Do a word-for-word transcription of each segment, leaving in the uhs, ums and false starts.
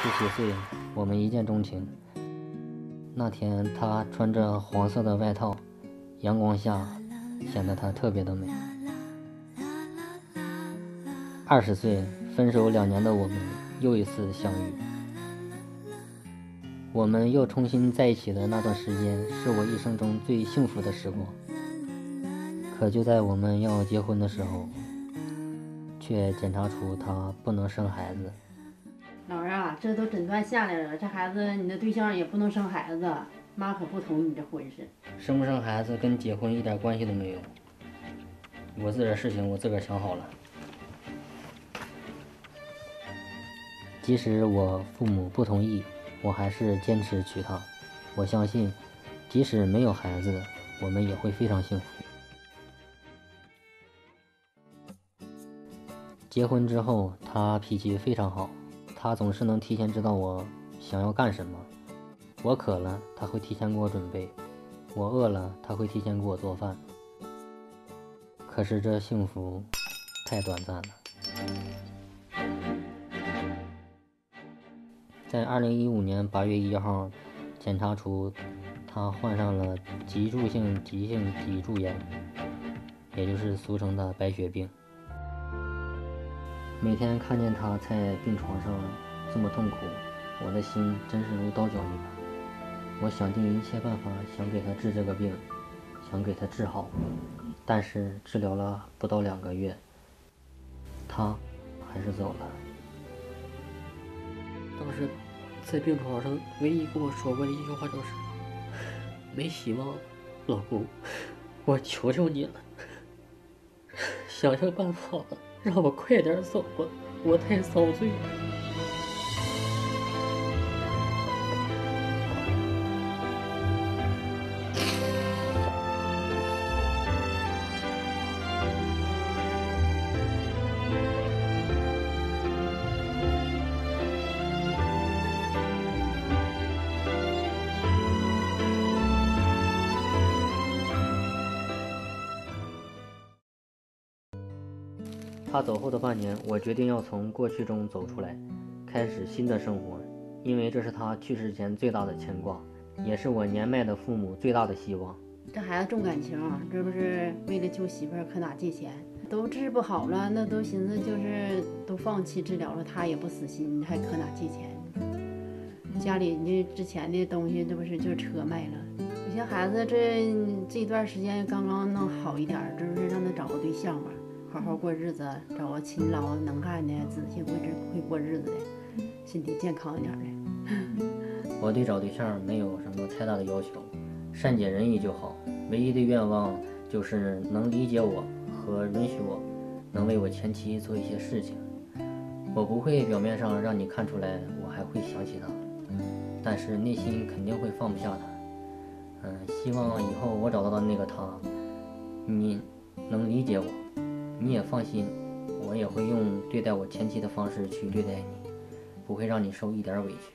十七岁，我们一见钟情。那天她穿着黄色的外套，阳光下显得她特别的美。二十岁，分手两年的我们又一次相遇。我们又重新在一起的那段时间，是我一生中最幸福的时光。可就在我们要结婚的时候，却检查出她不能生孩子。 老儿啊，这都诊断下来了，这孩子你的对象也不能生孩子，妈可不同意你这婚事。 生不生孩子跟结婚一点关系都没有，我自个儿事情我自个儿想好了。即使我父母不同意，我还是坚持娶她。我相信，即使没有孩子，我们也会非常幸福。结婚之后，她脾气非常好，她总是能提前知道我想要干什么。我渴了，她会提前给我准备；我饿了，她会提前给我做饭。可是这幸福太短暂了。在二零一五年八月一号，检查出她患上了脊柱性急性脊柱炎，也就是俗称的白血病。每天看见她在病床上这么痛苦，我的心真是如刀绞一般。我想尽一切办法想给她治这个病，想给她治好，但是治疗了不到两个月，她还是走了。 当时在病床上唯一跟我说过的一句话就是没希望，老公，我求求你了，想想办法吧，让我快点走吧，我太遭罪了。 他走后的半年，我决定要从过去中走出来，开始新的生活，因为这是他去世前最大的牵挂，也是我年迈的父母最大的希望。 这孩子重感情，这不是为了救媳妇儿可哪借钱，都治不好了，那都寻思就是都放弃治疗了，他也不死心，还可哪借钱？家里那之前的东西，这不是就是车卖了。有些孩子这这段时间刚刚弄好一点，这不是让他找个对象吧，好好过日子，找个勤劳能干的、仔细会会过日子的，身体健康一点的。 我对找对象没有什么太大的要求，善解人意就好。唯一的愿望就是能理解我和允许我，能为我前妻做一些事情。我不会表面上让你看出来我还会想起他，但是内心肯定会放不下他。嗯，希望以后我找到的那个他，你能理解我，你也放心，我也会用对待我前妻的方式去对待你，不会让你受一点委屈。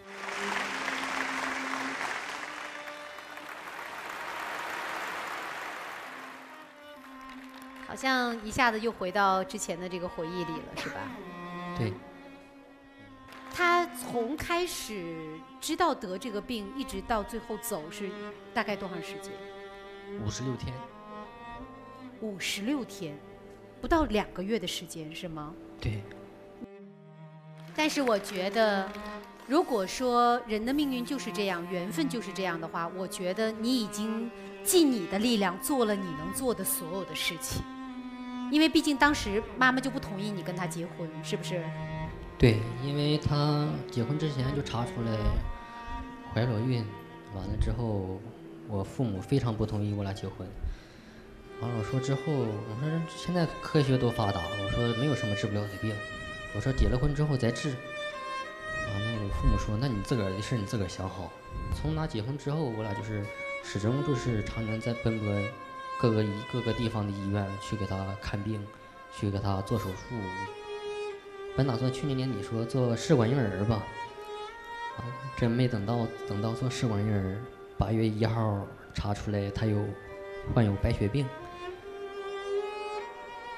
好像一下子又回到之前的这个回忆里了，是吧？ 对。 他从开始知道得这个病，一直到最后走，是大概多长时间？ 五十六天。 五十六天，不到两个月的时间，是吗？ 对。 但是我觉得，如果说人的命运就是这样，缘分就是这样的话，我觉得你已经尽你的力量做了你能做的所有的事情。因为毕竟当时妈妈就不同意你跟他结婚，是不是？ 对，因为他结婚之前就查出来怀了孕，完了之后我父母非常不同意我俩结婚。完了我说之后，我说现在科学都发达，我说没有什么治不了的病，我说结了婚之后再治。完了我父母说，那你自个儿的事你自个儿想好。从那结婚之后，我俩就是始终就是常年在奔波各个医各个地方的医院去给他看病，去给他做手术。本打算去年年底说做试管婴儿吧，啊，真没等到等到做试管婴儿，八月一号查出来他有患有白血病。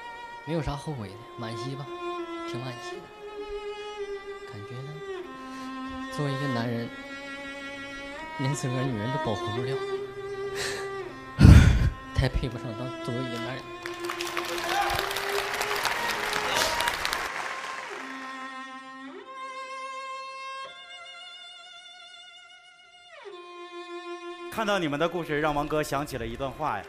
没有啥后悔的，惋惜吧，挺惋惜的。感觉呢， 作为一个男人，连自个儿女人都保护不了，太配不上当作为一个男人。 看到你们的故事，让王哥想起了一段话呀。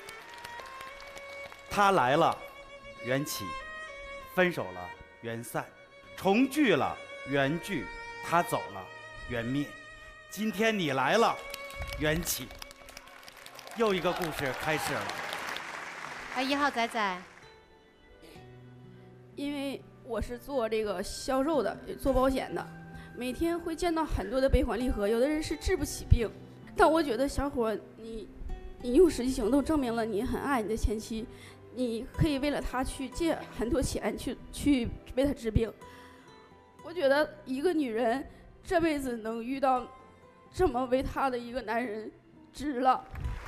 他来了，缘起；分手了，缘散；重聚了，缘聚；他走了，缘灭。今天你来了，缘起。又一个故事开始了。 啊，一号仔仔， 因为我是做这个销售的，做保险的，每天会见到很多的悲欢离合，有的人是治不起病。但我觉得小伙，你你用实际行动证明了你很爱你的前妻，你可以为了他去借很多钱去去为他治病。我觉得一个女人这辈子能遇到这么为她的一个男人，值了。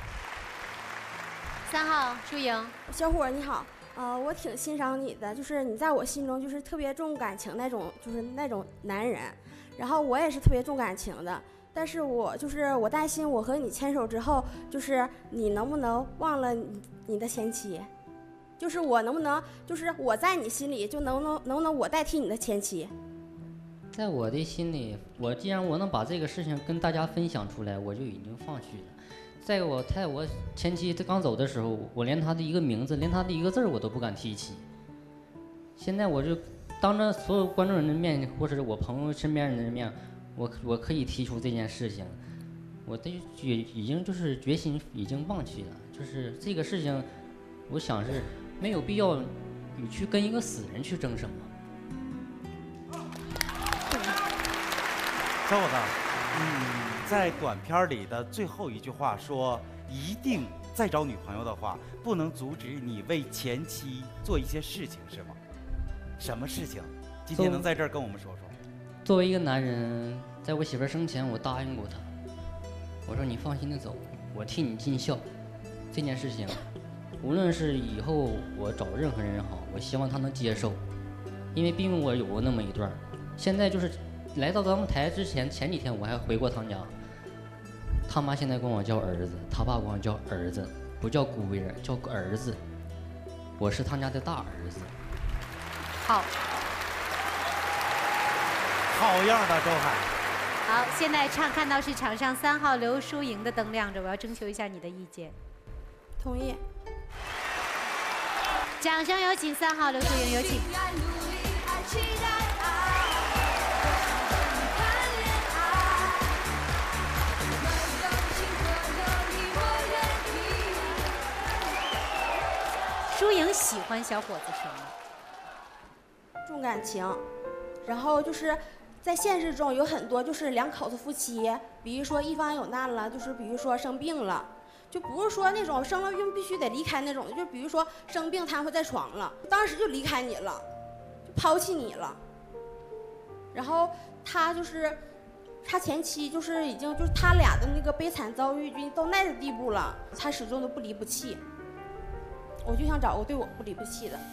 三号舒莹， 小伙你好，呃，我挺欣赏你的，就是你在我心中就是特别重感情那种，就是那种男人。然后我也是特别重感情的。但是我就是我担心，我和你牵手之后，就是你能不能忘了你你的前妻？就是我能不能，就是我在你心里就能能能不能我代替你的前妻？ 在我的心里，我既然我能把这个事情跟大家分享出来，我就已经放弃了。在我在我前妻她刚走的时候，我连她的一个名字，连她的一个字我都不敢提起。现在我就当着所有观众人的面，或者是我朋友身边人的面。我我可以提出这件事情，我的决已经就是决心已经忘记了，就是这个事情，我想是没有必要你去跟一个死人去争什么。 小伙子，嗯，在短片里的最后一句话说，一定再找女朋友的话，不能阻止你为前妻做一些事情，是吗？什么事情？今天能在这儿跟我们说说？ 作为一个男人，在我媳妇生前，我答应过她，我说你放心的走，我替你尽孝。这件事情，无论是以后我找任何人也好，我希望她能接受，因为毕竟我有过那么一段。现在就是来到咱们台之前，前几天我还回过他家，他妈现在管我叫儿子，他爸管我叫儿子，不叫姑爷，叫儿子。我是他家的大儿子。 好。 好样的，周海！ 好，现在场看到是场上三号刘淑莹的灯亮着，我要征求一下你的意见。 同意。 掌声有请三号刘淑莹，有请。淑莹喜欢小伙子什么？ 重感情。然后就是在现实中有很多就是两口子夫妻，比如说一方有难了，就是比如说生病了，就不是说那种生了病必须得离开那种，就比如说生病瘫痪在床了，当时就离开你了，就抛弃你了。然后他就是他前妻就是已经就是他俩的那个悲惨遭遇就到那个地步了，他始终都不离不弃。我就想找个对我不离不弃的。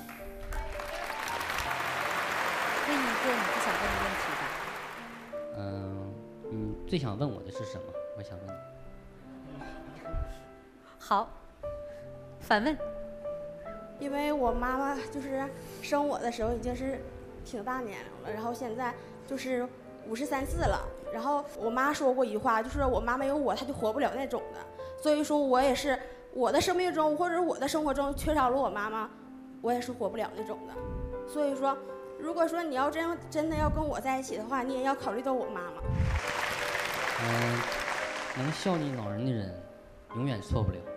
问一个你不想问的问题吧。 嗯，你最想问我的是什么？我想问你。 好，反问。 因为我妈妈就是生我的时候已经是挺大年龄了，然后现在就是五十三四了。然后我妈说过一句话，就是我妈没有我，她就活不了那种的。所以说我也是我的生命中或者我的生活中缺少了我妈妈，我也是活不了那种的。所以说。如果说你要真真的要跟我在一起的话，你也要考虑到我妈妈。 嗯，能孝敬老人的人，永远错不了。